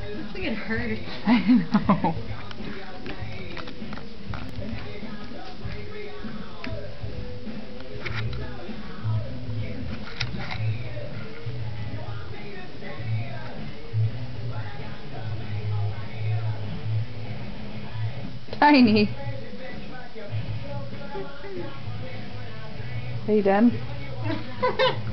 Looks like it hurts. I know. Tiny. Are you done?